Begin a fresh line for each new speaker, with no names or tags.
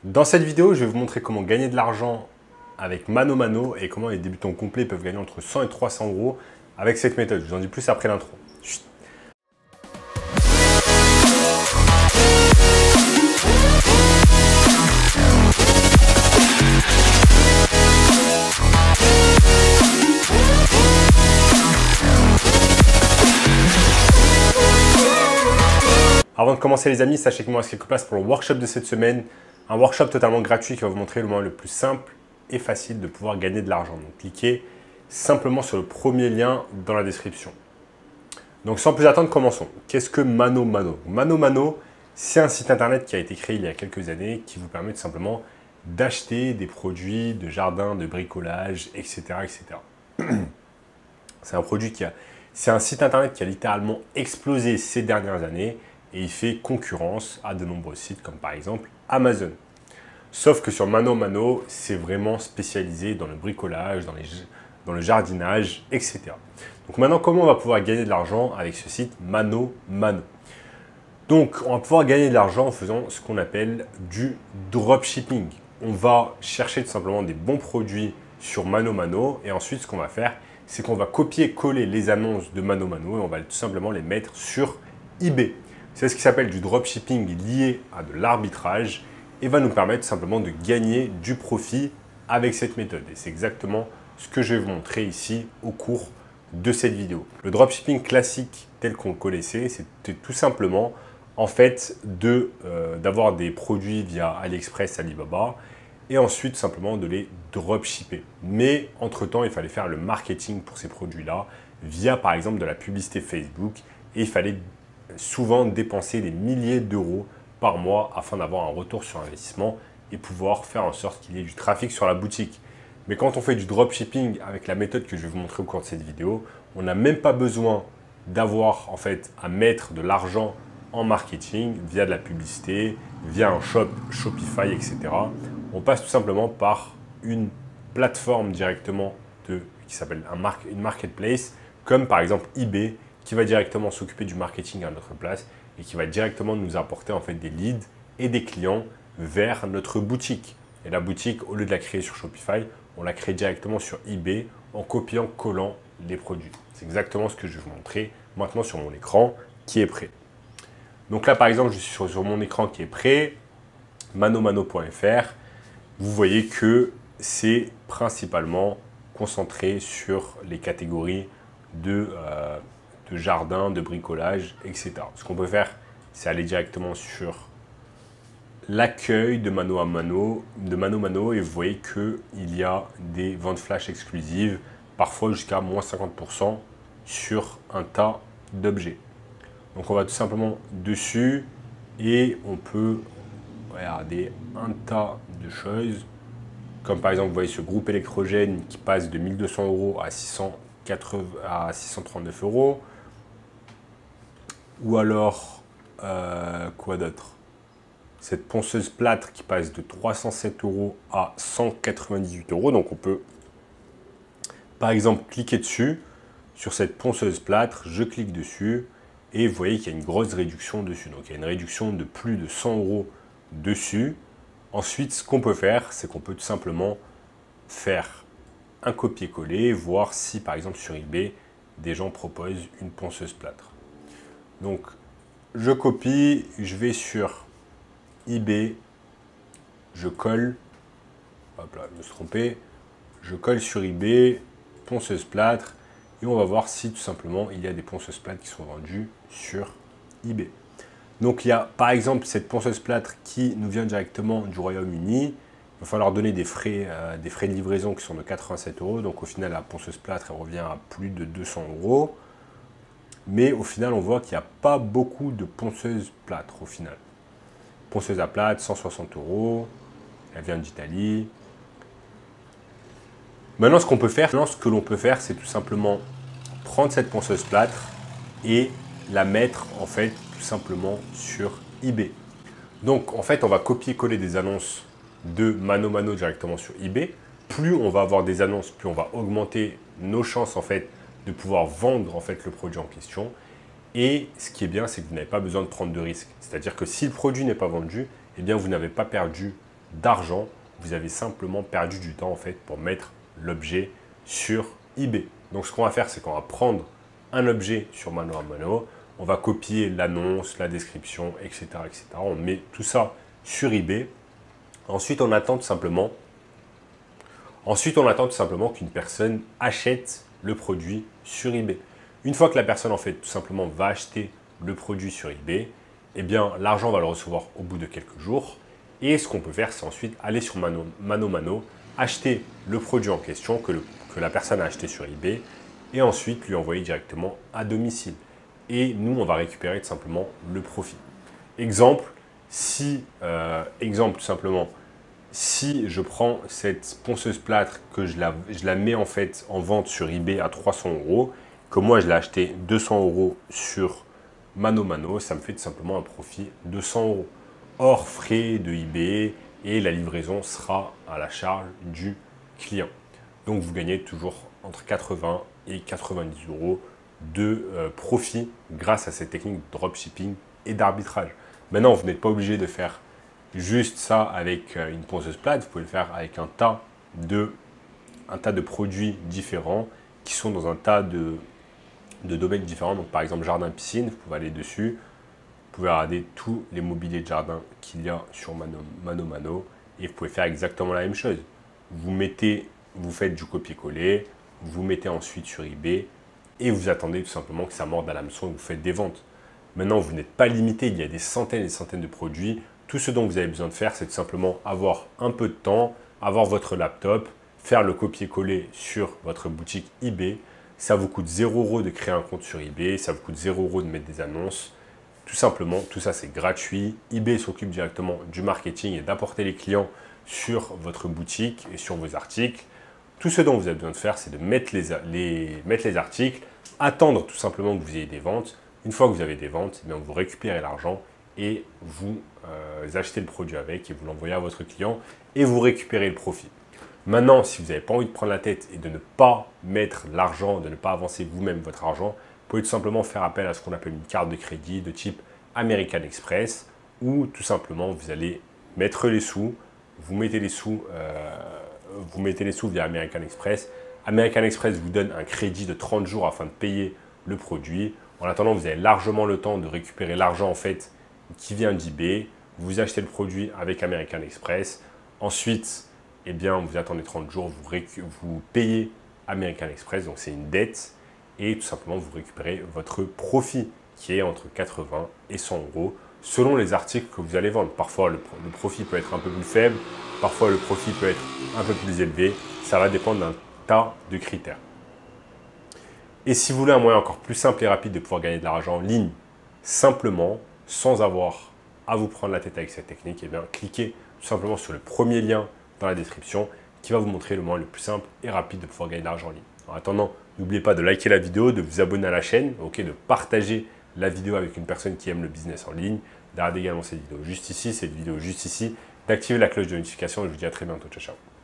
Dans cette vidéo, je vais vous montrer comment gagner de l'argent avec Mano Mano et comment les débutants complets peuvent gagner entre 100 et 300 euros avec cette méthode. Je vous en dis plus après l'intro. Avant de commencer les amis, sachez que moi, il reste quelques places pour le workshop de cette semaine. Un workshop totalement gratuit qui va vous montrer le moyen le plus simple et facile de pouvoir gagner de l'argent. Donc cliquez simplement sur le premier lien dans la description. Donc sans plus attendre, commençons. Qu'est-ce que Mano Mano? Mano Mano, c'est un site internet qui a été créé il y a quelques années qui vous permet tout simplement d'acheter des produits de jardin, de bricolage, etc. etc. C'est un site internet qui a littéralement explosé ces dernières années et il fait concurrence à de nombreux sites comme par exemple Amazon. Sauf que sur Mano Mano, c'est vraiment spécialisé dans le bricolage, dans le jardinage, etc. Donc maintenant, comment on va pouvoir gagner de l'argent avec ce site Mano Mano? Donc, on va pouvoir gagner de l'argent en faisant ce qu'on appelle du dropshipping. On va chercher tout simplement des bons produits sur Mano Mano et ensuite, ce qu'on va faire, c'est qu'on va copier-coller les annonces de Mano Mano et on va tout simplement les mettre sur eBay. C'est ce qui s'appelle du dropshipping lié à de l'arbitrage et va nous permettre tout simplement de gagner du profit avec cette méthode. Et c'est exactement ce que je vais vous montrer ici au cours de cette vidéo. Le dropshipping classique tel qu'on le connaissait, c'était tout simplement en fait d'avoir des produits via AliExpress, Alibaba et ensuite tout simplement de les dropshipper. Mais entre-temps, il fallait faire le marketing pour ces produits-là via par exemple de la publicité Facebook et il fallait souvent dépenser des milliers d'euros par mois afin d'avoir un retour sur investissement et pouvoir faire en sorte qu'il y ait du trafic sur la boutique. Mais quand on fait du dropshipping avec la méthode que je vais vous montrer au cours de cette vidéo, on n'a même pas besoin d'avoir en fait à mettre de l'argent en marketing via de la publicité, via un shop, Shopify, etc. On passe tout simplement par une plateforme directement qui s'appelle une marketplace, comme par exemple eBay, qui va directement s'occuper du marketing à notre place et qui va directement nous apporter en fait des leads et des clients vers notre boutique. Et la boutique, au lieu de la créer sur Shopify, on la crée directement sur eBay en copiant-collant les produits. C'est exactement ce que je vais vous montrer maintenant sur mon écran qui est prêt. Donc là, par exemple, je suis sur mon écran qui est prêt, manomano.fr. Vous voyez que c'est principalement concentré sur les catégories de jardin, de bricolage, etc. Ce qu'on peut faire, c'est aller directement sur l'accueil de Mano Mano et vous voyez qu'il y a des ventes flash exclusives, parfois jusqu'à moins 50% sur un tas d'objets. Donc on va tout simplement dessus et on peut regarder un tas de choses, comme par exemple vous voyez ce groupe électrogène qui passe de 1200 euros à 639 euros. Ou alors, quoi d'autre? Cette ponceuse plâtre qui passe de 307 euros à 198 euros. Donc, on peut, par exemple, cliquer dessus, sur cette ponceuse plâtre. Je clique dessus et vous voyez qu'il y a une grosse réduction dessus. Donc, il y a une réduction de plus de 100 euros dessus. Ensuite, ce qu'on peut faire, c'est qu'on peut tout simplement faire un copier-coller, voir si, par exemple, sur eBay, des gens proposent une ponceuse plâtre. Donc, je copie, je vais sur eBay, je colle, hop là, je me suis trompé, je colle sur eBay, ponceuse plâtre, et on va voir si tout simplement il y a des ponceuses plâtres qui sont vendues sur eBay. Donc, il y a par exemple cette ponceuse plâtre qui nous vient directement du Royaume-Uni. Il va falloir donner des frais de livraison qui sont de 87 euros. Donc, au final, la ponceuse plâtre elle revient à plus de 200 euros. Mais au final, on voit qu'il n'y a pas beaucoup de ponceuses plâtres au final. Ponceuse à plâtre, 160 euros. Elle vient d'Italie. Maintenant, ce que l'on peut faire, c'est tout simplement prendre cette ponceuse plâtre et la mettre en fait tout simplement sur eBay. Donc en fait, on va copier-coller des annonces de Mano Mano directement sur eBay. Plus on va avoir des annonces, plus on va augmenter nos chances en fait de pouvoir vendre en fait le produit en question. Et ce qui est bien, c'est que vous n'avez pas besoin de prendre de risques. C'est-à-dire que si le produit n'est pas vendu, eh bien vous n'avez pas perdu d'argent, vous avez simplement perdu du temps en fait pour mettre l'objet sur eBay. Donc ce qu'on va faire, c'est qu'on va prendre un objet sur Mano à Mano, on va copier l'annonce, la description, etc., etc. On met tout ça sur eBay. Ensuite, on attend tout simplement qu'une personne achète le produit sur eBay. Une fois que la personne en fait tout simplement va acheter le produit sur eBay, eh bien l'argent va le recevoir au bout de quelques jours. Et ce qu'on peut faire, c'est ensuite aller sur Mano, acheter le produit en question que la personne a acheté sur eBay et ensuite lui envoyer directement à domicile. Et nous, on va récupérer tout simplement le profit. Exemple, tout simplement, si je prends cette ponceuse plâtre, que je la mets en fait en vente sur eBay à 300 €, que moi je l'ai acheté 200 € sur Mano, ça me fait tout simplement un profit de 100 €. Hors frais de eBay et la livraison sera à la charge du client. Donc vous gagnez toujours entre 80 et 90 € de profit grâce à cette technique de dropshipping et d'arbitrage. Maintenant, vous n'êtes pas obligé de faire juste ça avec une ponceuse plate, vous pouvez le faire avec un tas de produits différents qui sont dans un tas de domaines différents. Donc par exemple, jardin-piscine, vous pouvez aller dessus. Vous pouvez regarder tous les mobiliers de jardin qu'il y a sur Mano et vous pouvez faire exactement la même chose. Vous faites du copier-coller, vous mettez ensuite sur eBay et vous attendez tout simplement que ça morde à l'hameçon et vous faites des ventes. Maintenant, vous n'êtes pas limité, il y a des centaines et des centaines de produits. Tout ce dont vous avez besoin de faire, c'est tout simplement avoir un peu de temps, avoir votre laptop, faire le copier-coller sur votre boutique eBay. Ça vous coûte 0 € de créer un compte sur eBay, ça vous coûte 0 € de mettre des annonces. Tout simplement, tout ça c'est gratuit. eBay s'occupe directement du marketing et d'apporter les clients sur votre boutique et sur vos articles. Tout ce dont vous avez besoin de faire, c'est de mettre les articles, attendre tout simplement que vous ayez des ventes. Une fois que vous avez des ventes, eh bien, vous récupérez l'argent et vous achetez le produit avec et vous l'envoyez à votre client et vous récupérez le profit. Maintenant, si vous n'avez pas envie de prendre la tête et de ne pas mettre l'argent, de ne pas avancer vous-même votre argent, vous pouvez tout simplement faire appel à ce qu'on appelle une carte de crédit de type American Express où tout simplement vous allez mettre les sous, vous mettez les sous via American Express. American Express vous donne un crédit de 30 jours afin de payer le produit. En attendant, vous avez largement le temps de récupérer l'argent en fait qui vient d'eBay. Vous achetez le produit avec American Express. Ensuite, eh bien, vous attendez 30 jours, vous payez American Express, donc c'est une dette. Et tout simplement, vous récupérez votre profit qui est entre 80 et 100 € selon les articles que vous allez vendre. Parfois, le profit peut être un peu plus faible, parfois le profit peut être un peu plus élevé. Ça va dépendre d'un tas de critères. Et si vous voulez un moyen encore plus simple et rapide de pouvoir gagner de l'argent en ligne, simplement, sans avoir à vous prendre la tête avec cette technique, eh bien, cliquez tout simplement sur le premier lien dans la description qui va vous montrer le moyen le plus simple et rapide de pouvoir gagner de l'argent en ligne. En attendant, n'oubliez pas de liker la vidéo, de vous abonner à la chaîne, de partager la vidéo avec une personne qui aime le business en ligne, de regarder également cette vidéo juste ici, d'activer la cloche de notification et je vous dis à très bientôt. Ciao, ciao.